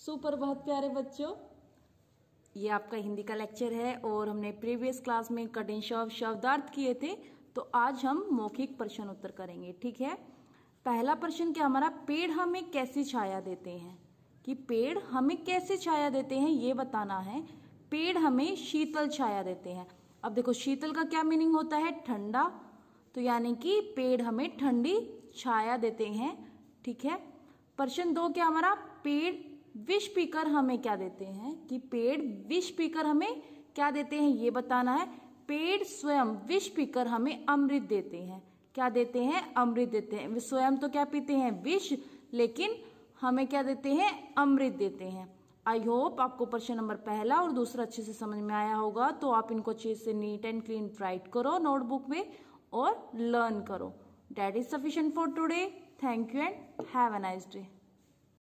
सुप्रभात प्यारे बच्चों, ये आपका हिंदी का लेक्चर है और हमने प्रीवियस क्लास में कठिन शब्द शब्दार्थ किए थे। तो आज हम मौखिक प्रश्न उत्तर करेंगे। ठीक है, पहला प्रश्न क्या हमारा, पेड़ हमें कैसी छाया देते हैं, कि पेड़ हमें कैसे छाया देते हैं ये बताना है। पेड़ हमें शीतल छाया देते हैं। अब देखो शीतल का क्या मीनिंग होता है, ठंडा, तो यानी कि पेड़ हमें ठंडी छाया देते हैं। ठीक है, प्रश्न 2 क्या हमारा, पेड़ विष पीकर हमें क्या देते हैं, कि पेड़ विष पीकर हमें क्या देते हैं ये बताना है। पेड़ स्वयं विष पीकर हमें अमृत देते हैं। क्या देते हैं, अमृत देते हैं। वे स्वयं तो क्या पीते हैं, विष, लेकिन हमें क्या देते हैं, अमृत देते हैं। आई होप आपको प्रश्न नंबर पहला और दूसरा अच्छे से समझ में आया होगा। तो आप इनको अच्छे से नीट एंड क्लीन राइट करो नोटबुक में और लर्न करो। That is sufficient for today. Thank you and have a nice day.